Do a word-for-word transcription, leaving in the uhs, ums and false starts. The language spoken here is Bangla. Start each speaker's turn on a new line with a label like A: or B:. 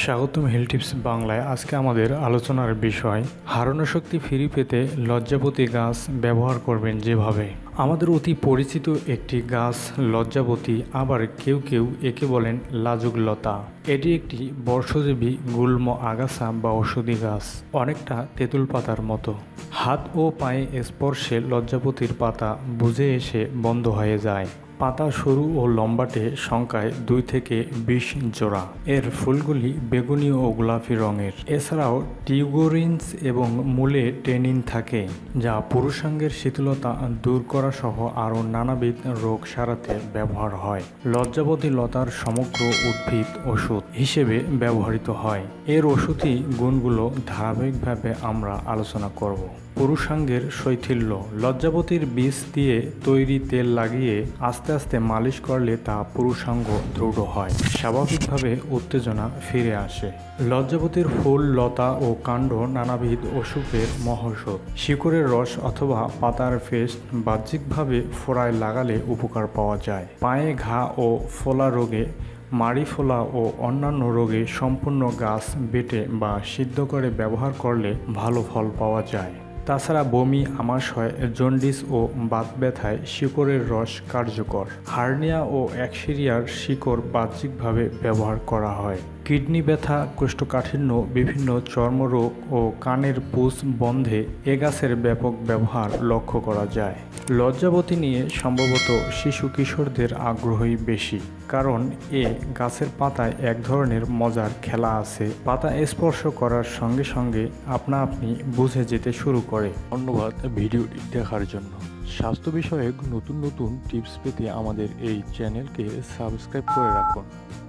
A: স্বাগতম হেল টিপস বাংলায়। আজকে আমাদের আলোচনার বিষয় হারানো শক্তি ফিরে পেতে লজ্জাবতী গাছ ব্যবহার করবেন যেভাবে। আমাদের অতি পরিচিত একটি গাছ লজ্জাবতী, আবার কেউ কেউ একে বলেন লাজুক লতা। এটি একটি বর্ষজীবী গুল্ম আগাছা বা ঔষধি গাছ, অনেকটা তেঁতুল পাতার মতো। হাত ও পায়ে স্পর্শে লজ্জাবতীর পাতা বুঝে এসে বন্ধ হয়ে যায়। পাতা সরু ও লম্বাটে, সংখ্যায় দুই থেকে বিশ জোড়া। এর ফুলগুলি বেগুনি ও গোলাপি রঙের। এছাড়াও টিউগোরিনস এবং মূলে টেনিন থাকে, যা পুরুষাঙ্গের শীতলতা দূর করা সহ আরও নানাবিধ রোগ সারাতে ব্যবহার হয়। লজ্জাবতী লতার সমগ্র উদ্ভিদ ওষুধ হিসেবে ব্যবহৃত হয়। এর ওষুধি গুণগুলো ধারাবাহিকভাবে আমরা আলোচনা করব। পুরুষাঙ্গের শৈথিল্য। লজ্জাবতীর বীজ দিয়ে তৈরি তেল লাগিয়ে আস্তে আস্তে মালিশ করলে তা পুরুষাঙ্গ দৃঢ় হয়, স্বাভাবিকভাবে উত্তেজনা ফিরে আসে। লজ্জাবতীর ফুল, লতা ও কাণ্ড নানাবিধ অসুখের মহৌষধ। শিকড়ের রস অথবা পাতার পেস্ট বাহ্যিকভাবে ফোড়ায় লাগালে উপকার পাওয়া যায়। পায়ে ঘা ও ফোলা রোগে, মাড়ি ফোলা ও অন্যান্য রোগে সম্পূর্ণ গাছ বেটে বা সিদ্ধ করে ব্যবহার করলে ভালো ফল পাওয়া যায়। তাছাড়া বমি, আমাশয়, জন্ডিস ও বাত ব্যথায় শিকড়ের রস কার্যকর। হার্নিয়া ও অ্যাক্সিরিয়ার শিকড় বাহ্যিকভাবে ব্যবহার করা হয়। কিডনি ব্যথা, কোষ্ঠকাঠিন্য, বিভিন্ন চর্মরোগ ও কানের পুঁজ বন্ধে এ গাছের ব্যাপক ব্যবহার লক্ষ্য করা যায়। লজ্জাবতী নিয়ে সম্ভবত শিশু কিশোরদের আগ্রহই বেশি, কারণ এ গাছের পাতায় এক ধরনের মজার খেলা আছে। পাতা স্পর্শ করার সঙ্গে সঙ্গে আপনা আপনি বুঝে যেতে শুরু করে। ধন্যবাদ ভিডিওটি দেখার জন্য। স্বাস্থ্য বিষয়ক নতুন নতুন টিপস পেতে আমাদের এই চ্যানেলকে সাবস্ক্রাইব করে রাখুন।